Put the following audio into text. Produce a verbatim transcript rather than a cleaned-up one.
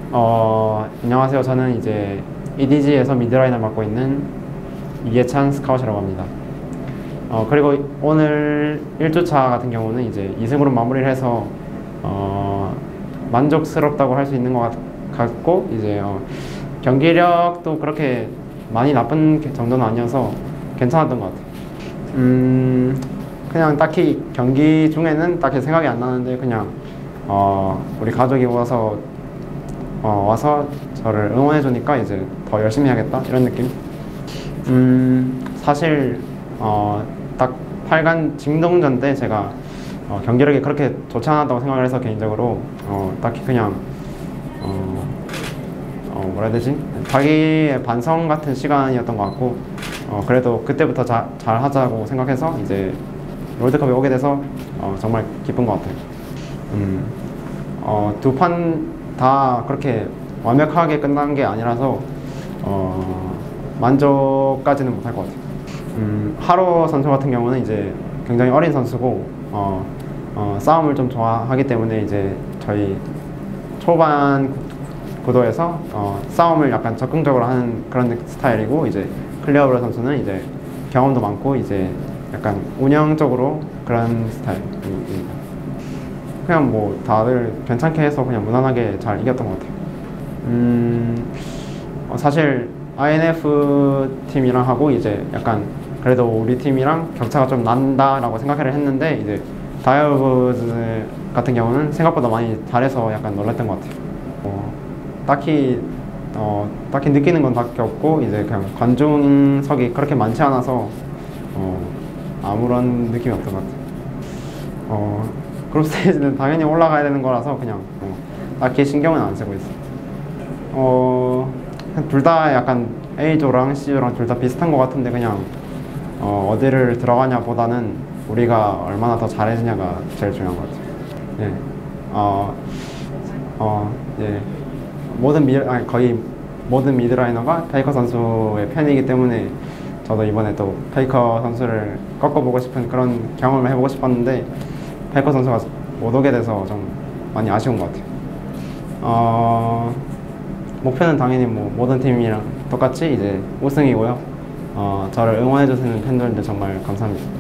어, 안녕하세요. 저는 이제 이디지에서 미드라인을 맡고 있는 이예찬 스카웃이라고 합니다. 어, 그리고 오늘 일 주차 같은 경우는 이제 이 승으로 마무리를 해서 어, 만족스럽다고 할 수 있는 것 같, 같고 이제 어, 경기력도 그렇게 많이 나쁜 정도는 아니어서 괜찮았던 것 같아요. 음, 그냥 딱히 경기 중에는 딱히 생각이 안 나는데 그냥 어, 우리 가족이 와서 어, 와서 저를 응원해 주니까 이제 더 열심히 해야겠다 이런 느낌. 음, 사실 어, 딱 팔 강 진동전 때 제가 어, 경기력이 그렇게 좋지 않았다고 생각을 해서 개인적으로 어, 딱히 그냥 어, 어, 뭐라 해야 되지? 자기의 반성 같은 시간이었던 것 같고 어, 그래도 그때부터 자, 잘 하자고 생각해서 이제 롤드컵에 오게 돼서 어, 정말 기쁜 것 같아요. 음, 어, 두 판 다 그렇게 완벽하게 끝난 게 아니라서 어, 만족까지는 못할 것 같아요. 음, 하로 선수 같은 경우는 이제 굉장히 어린 선수고 어, 어, 싸움을 좀 좋아하기 때문에 이제 저희 초반 구도에서 어, 싸움을 약간 적극적으로 하는 그런 스타일이고 이제 클리어브라 선수는 이제 경험도 많고 이제 약간 운영적으로 그런 스타일입니다. 그냥 뭐 다들 괜찮게 해서 그냥 무난하게 잘 이겼던 것 같아요. 음, 어, 사실 아이엔에프 팀이랑 하고 이제 약간 그래도 우리 팀이랑 격차가 좀 난다라고 생각을 했는데 이제 다이어브즈 같은 경우는 생각보다 많이 잘해서 약간 놀랐던 것 같아요. 어, 딱히 어, 딱히 느끼는 건 밖에 없고 이제 그냥 관중석이 그렇게 많지 않아서 어, 아무런 느낌이 없던 것 같아요. 어, 그룹 스테이지는 당연히 올라가야 되는 거라서 그냥 어, 딱히 신경은 안 쓰고 있어요. 어, 둘 다 약간 A조랑 C조랑 둘 다 비슷한 것 같은데 그냥 어, 어디를 들어가냐 보다는 우리가 얼마나 더 잘해주냐가 제일 중요한 것 같아요. 예. 어, 어, 예. 모든 미, 아니, 거의 모든 미드라이너가 페이커 선수의 팬이기 때문에 저도 이번에 또 페이커 선수를 꺾어보고 싶은 그런 경험을 해보고 싶었는데 페이커 선수가 못 오게 돼서 좀 많이 아쉬운 것 같아요. 어, 목표는 당연히 뭐 모든 팀이랑 똑같이 이제 우승이고요. 어, 저를 응원해주시는 팬들도 정말 감사합니다.